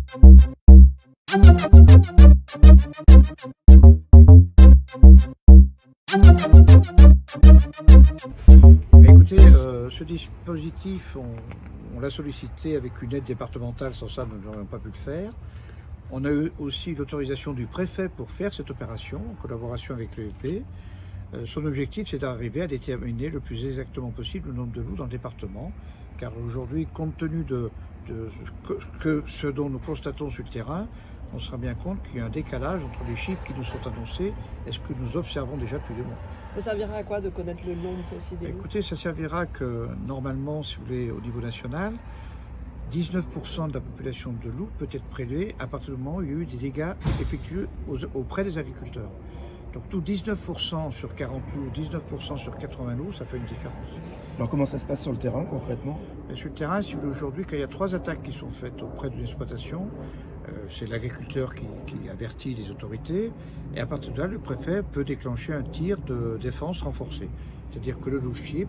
Écoutez, ce dispositif, on l'a sollicité avec une aide départementale, sans ça nous n'aurions pas pu le faire. On a eu aussi l'autorisation du préfet pour faire cette opération en collaboration avec l'EFB. Son objectif, c'est d'arriver à déterminer le plus exactement possible le nombre de loups dans le département, car aujourd'hui, compte tenu de ce dont nous constatons sur le terrain, on se rend bien compte qu'il y a un décalage entre les chiffres qui nous sont annoncés et ce que nous observons déjà depuis des mois. Ça servira à quoi de connaître le nombre précis des loups? Écoutez, ça servira que normalement, si vous voulez, au niveau national, 19% de la population de loups peut être prélevée à partir du moment où il y a eu des dégâts effectués auprès des agriculteurs. Donc tout 19% sur 40 loups, 19% sur 80 loups, ça fait une différence. Alors comment ça se passe sur le terrain concrètement? Sur le terrain, si vous voulez, aujourd'hui, quand il y a 3 attaques qui sont faites auprès d'une exploitation, c'est l'agriculteur qui avertit les autorités, et à partir de là, le préfet peut déclencher un tir de défense renforcé. C'est-à-dire que le louchier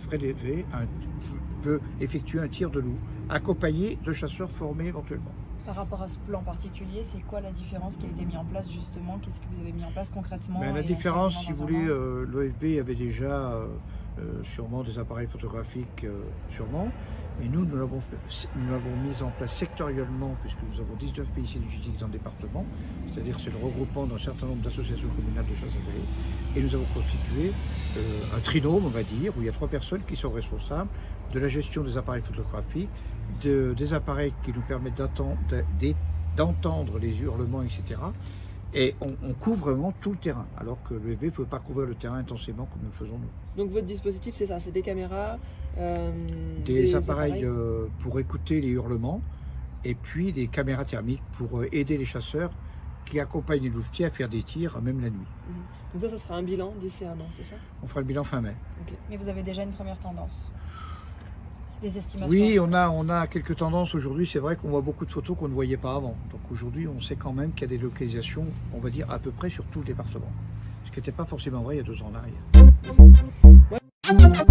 peut effectuer un tir de loup, accompagné de chasseurs formés éventuellement. Par rapport à ce plan particulier, c'est quoi la différence qui a été mise en place justement? Qu'est-ce que vous avez mis en place concrètement? La différence, si vous voulez, l'OFB avait déjà sûrement des appareils photographiques, sûrement, mais nous l'avons mis en place sectoriellement, puisque nous avons 19 pays cynégétiques dans le département, c'est-à-dire c'est le regroupement d'un certain nombre d'associations communales de chasse à et nous avons constitué un trinôme, on va dire, où il y a 3 personnes qui sont responsables de la gestion des appareils photographiques, des appareils qui nous permettent d'entendre les hurlements, etc. Et on couvre vraiment tout le terrain, alors que l'EFB ne peut pas couvrir le terrain intensément comme nous le faisons nous. Donc votre dispositif, c'est ça, c'est des caméras, des appareils pour écouter les hurlements, et puis des caméras thermiques pour aider les chasseurs qui accompagnent les louvetiers à faire des tirs, même la nuit. Donc ça sera un bilan d'ici un an, c'est ça? On fera le bilan fin mai. Okay. Mais vous avez déjà une première tendance? Des estimations? Oui, on a quelques tendances aujourd'hui. C'est vrai qu'on voit beaucoup de photos qu'on ne voyait pas avant. Donc aujourd'hui, on sait quand même qu'il y a des localisations, on va dire à peu près sur tout le département. Ce qui n'était pas forcément vrai il y a 2 ans en arrière. Ouais.